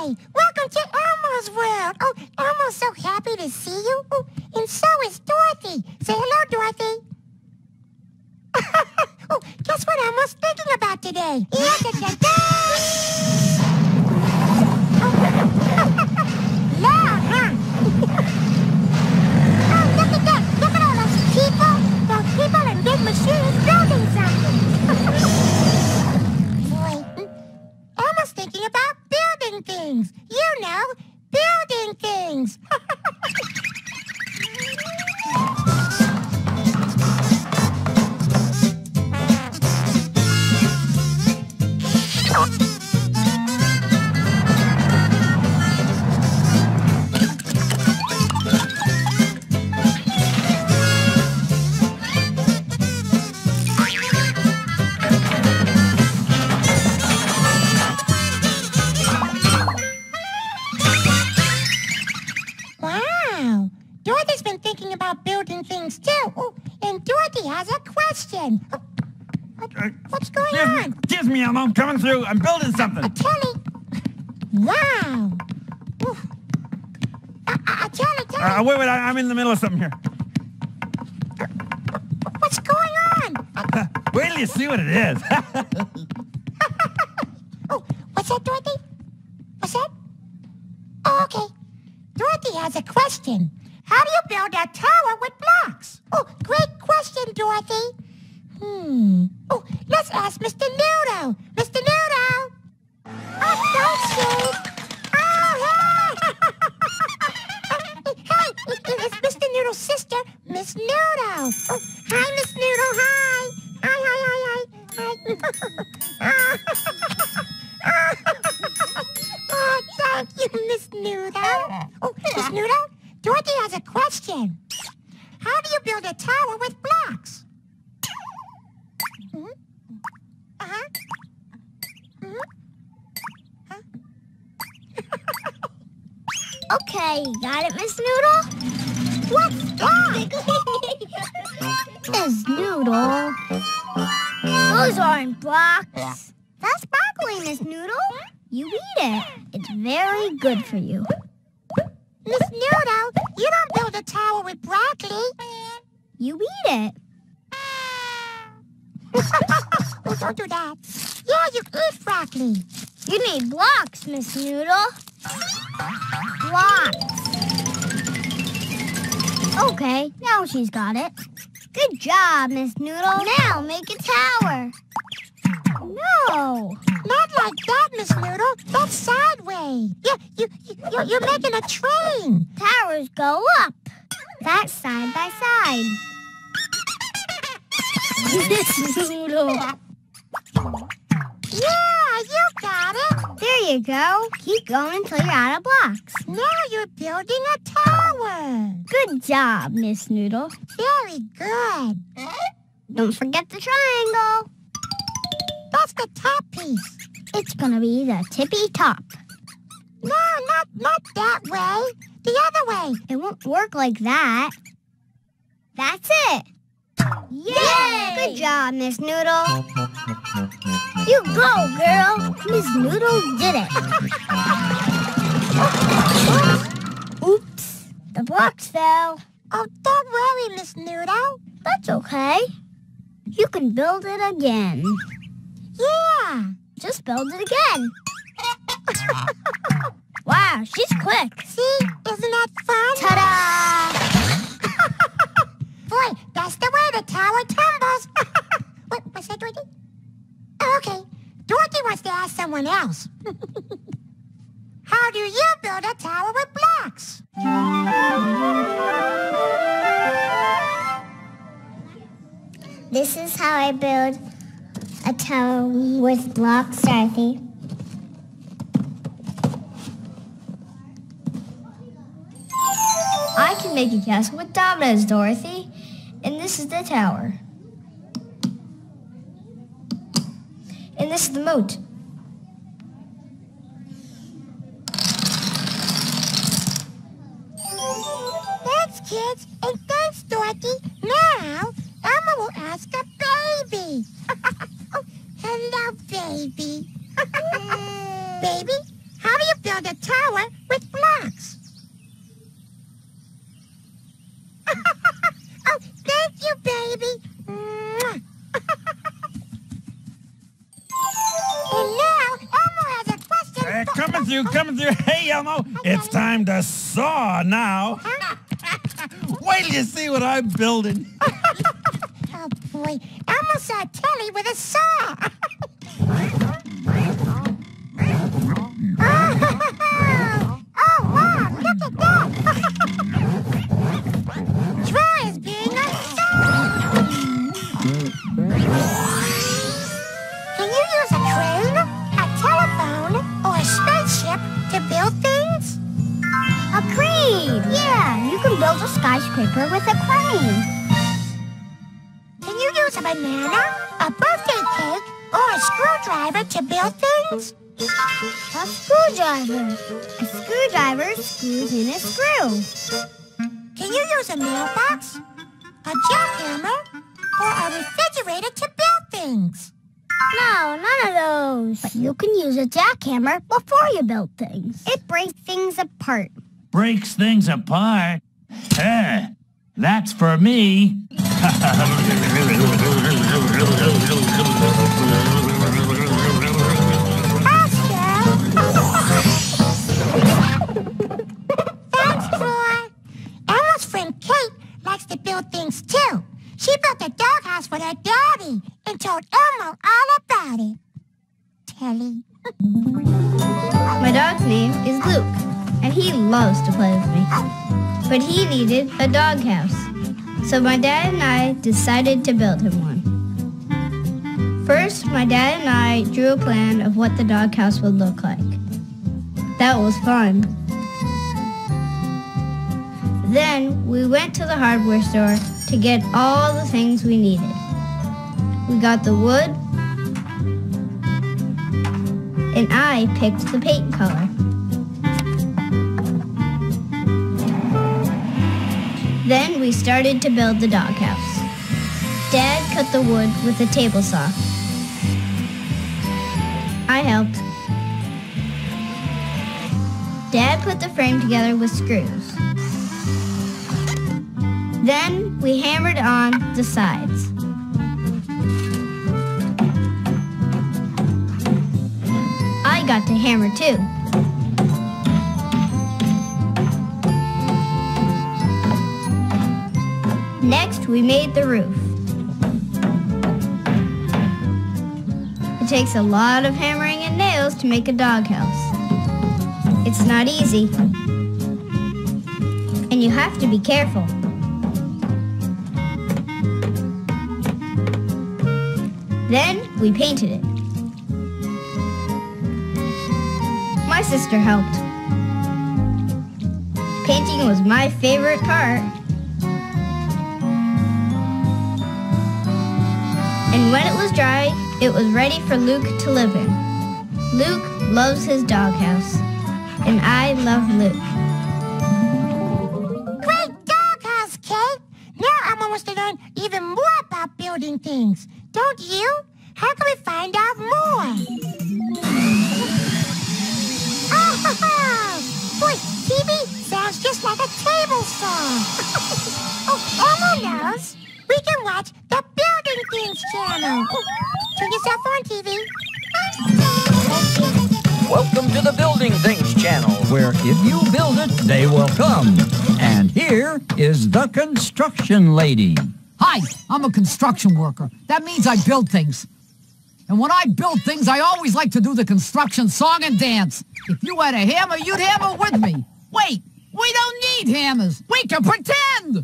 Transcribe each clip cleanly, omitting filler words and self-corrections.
Hi! Welcome to Elmo's world. Oh, Elmo's so happy to see you. Oh, and so is Dorothy. Say hello, Dorothy. Oh, guess what Elmo's thinking about today? Loud, huh? Oh, look at that. Look at all those people. Those people and big machines building something. Boy, Elmo's thinking about building things. You know, building things. Wow, Dorothy's been thinking about building things too. Oh, and Dorothy has a question. What's going on? Excuse me, Elmo. I'm coming through. I'm building something. Telly. Wow. Telly. Wait, I'm in the middle of something here. What's going on? Wait till you see what it is. Oh, what's that, Dorothy? What's that? Oh, okay. Dorothy has a question. How do you build a tower with blocks? Oh, great question, Dorothy. Oh, let's ask Mr. Noodle. Mr. Noodle! Oh, don't shake. Oh, hey! Hey, it's Mr. Noodle's sister, Miss Noodle. Oh, hi, Miss Noodle, hi. Hi. Oh, thank you, Miss Noodle. Oh, Miss Noodle, Dorothy has a question. How do you build a tower with blocks? Okay, got it, Miss Noodle? What's that? Miss Noodle. Those aren't blocks. That's broccoli, Miss Noodle. You eat it. It's very good for you. Miss Noodle, you don't build a tower with broccoli. You eat it. Oh, don't do that. Yeah, you eat broccoli. You need blocks, Miss Noodle. Blocks. Okay, now she's got it. Good job, Miss Noodle. Now make a tower. No. Not like that, Miss Noodle. That's sideways. Yeah, you're making a train. Towers go up. That's side by side. Miss Noodle. Yeah, you got it. There you go. Keep going until you're out of blocks. Now you're building a tower. Good job, Miss Noodle. Very good. Don't forget the triangle. That's the top piece. It's gonna be the tippy top. No, not that way. The other way. It won't work like that. That's it. Yay! Good job, Miss Noodle. You go, girl. Miss Noodle did it. Oops. The blocks fell. Oh, don't worry, Miss Noodle. That's okay. You can build it again. Yeah. Just build it again. Wow, she's quick. See? Isn't that fun? Ta-da! Boy, that's the way the tower tumbles. What's that, Dorothy? Oh, okay. Dorothy wants to ask someone else. How do you build a tower with blocks? This is how I build a tower with blocks, Dorothy. I can make a castle with dominoes, Dorothy. And this is the tower. And this is the moat. Thanks, kids, and thanks, Dorothy. Now, Elmo will ask a baby. Oh, hello, baby. Baby, how do you build a tower with blocks. Oh, thank you, baby. Mwah. And now, Elmo has a question. Coming through. Hey, Elmo, it's time to saw now. Wait till you see what I'm building. Oh, boy. Elmo saw Telly with a saw. Oh, wow, look at that. Troy is being a saw. Can you use a train, a telephone, or a spaceship to build things? A crane! Yeah, you can build a skyscraper with a crane. Can you use a banana, a birthday cake, or a screwdriver to build things? A screwdriver. A screwdriver screws in a screw. Can you use a mailbox, a jackhammer, or a refrigerator to build things? No, none of those. But you can use a jackhammer before you build things. It breaks things apart. Breaks things apart? That's for me. Thanks, Troy. Elmo's friend Kate likes to build things too. She built a doghouse for her daddy and told Elmo all about it. Telly. My dog's name is Luke, and he loves to play with me. But he needed a doghouse, so my dad and I decided to build him one. First, my dad and I drew a plan of what the doghouse would look like. That was fun. Then we went to the hardware store to get all the things we needed. We got the wood, and I picked the paint color. Then we started to build the doghouse. Dad cut the wood with a table saw. I helped. Dad put the frame together with screws. Then we hammered on the sides. I got to hammer too. Next, we made the roof. It takes a lot of hammering and nails to make a doghouse. It's not easy, and you have to be careful. Then we painted it. My sister helped. Painting was my favorite part. And when it was dry, it was ready for Luke to live in. Luke loves his doghouse, and I love Luke. Great doghouse, Kate! Now Elmo wants to learn even more about building things. Don't you? How can we find out more? Oh, boy, TV sounds just like a table saw. Oh, Elmo knows. We can watch the Building Things channel. Turn yourself on, TV. Welcome to the Building Things channel, where if you build it, they will come. And here is the construction lady. Hi, I'm a construction worker. That means I build things. And when I build things, I always like to do the construction song and dance. If you had a hammer, you'd hammer with me. Wait, we don't need hammers. We can pretend.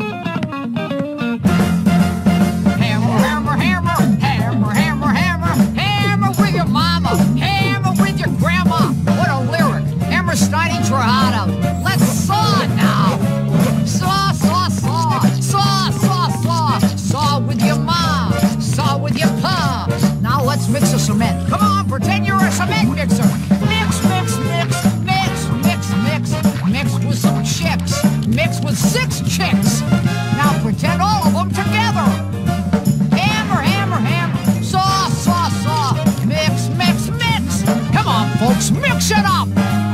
Hammer, hammer, hammer, hammer, hammer, hammer, hammer with your mama, hammer with your grandma. What a lyric. Hammer Steiny Trahada. Let's saw now. Saw, saw, saw, saw, saw, saw, saw with your mom, saw with your pa. Now let's mix a cement. Come on, pretend you're a cement mixer. Mix, mix, mix, mix, mix, mix, mix with some chicks. Mix with 6 chicks. Now pretend all of them together. Hammer, hammer, hammer, saw, saw, saw. Mix, mix, mix. Come on, folks, mix it up.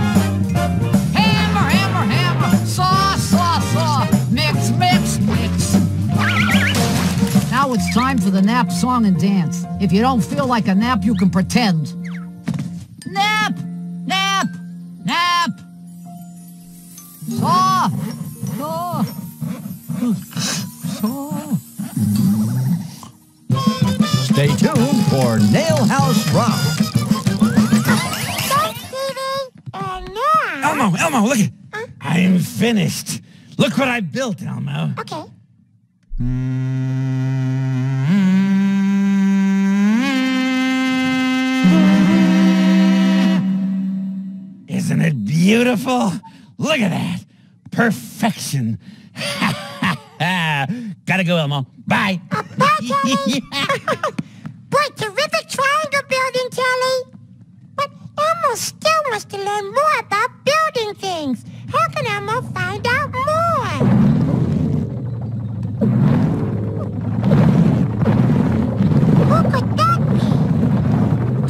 for the nap song and dance. If you don't feel like a nap, you can pretend. Nap! Nap! Nap! Saw! Saw! Saw! Stay tuned for Nail House Rock. Thanks, Stevie. And now... Elmo, look it. I'm finished. Look what I built, Elmo. Okay. Isn't it beautiful? Look at that. Perfection. Gotta go, Elmo. Bye. Bye, Telly. Boy, terrific triangle building, Telly. But Elmo still wants to learn more about building things. How can Elmo find out more? Who could that be?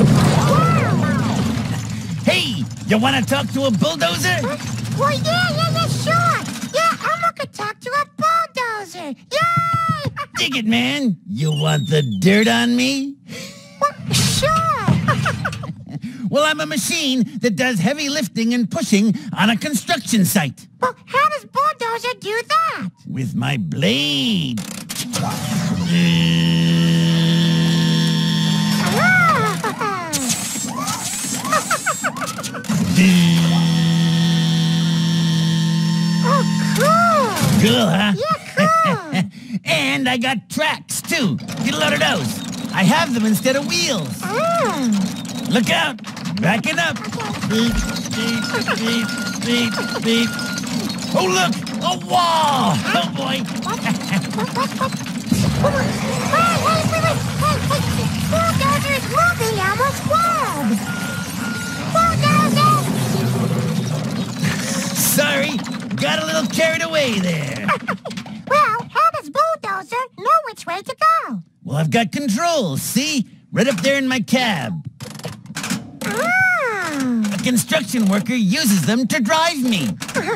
Wow. Hey, you want to talk to a bulldozer? Well, yeah, sure. Yeah, Elmo could talk to a bulldozer. Yay! Dig it, man. You want the dirt on me? Well, sure. Well, I'm a machine that does heavy lifting and pushing on a construction site. Well, how does bulldozer do that? With my blade. Oh, cool. Cool, huh? Yeah, cool. And I got tracks, too. Get a load of those. I have them instead of wheels. Look out. Backing up. Beep, beep, beep, beep, beep. Oh, look. A wall. Oh, boy. What? Wait. Bulldozer is moving, Elmo's world. Bulldozer! Sorry. Got a little carried away there. Well, how does Bulldozer know which way to go? Well, I've got controls, see? Right up there in my cab. A construction worker uses them to drive me.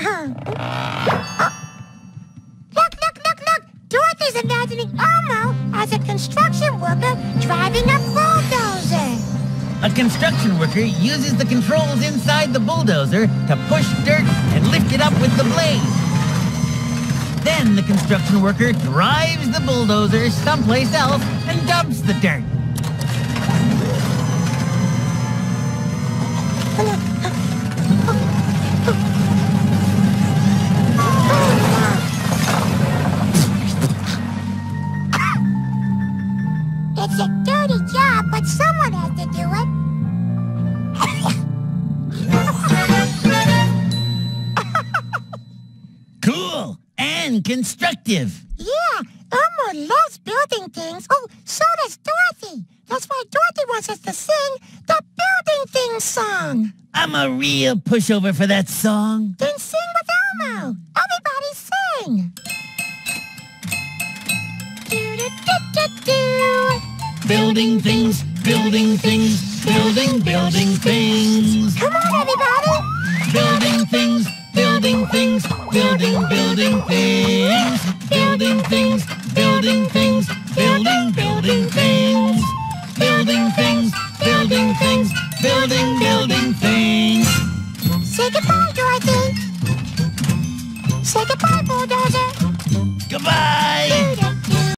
Look! Dorothy's imagining Elmo as a construction worker driving a bulldozer. A construction worker uses the controls inside the bulldozer to push dirt and lift it up with the blade. Then the construction worker drives the bulldozer someplace else and dumps the dirt. It's a dirty job, but someone has to do it. Cool and constructive. Yeah, Elmo loves building things. Oh, so does Dorothy. That's why Dorothy wants us to sing the building things song. I'm a real pushover for that song. Then sing with Elmo. Everybody sing. Do-do-do-do-do. Building things, building things, building things. Come on, everybody. Building things, building things, building things. Building things, building things, building things. Building things, building things, building things. Say goodbye, Dorothy. Say goodbye, Bulldozer.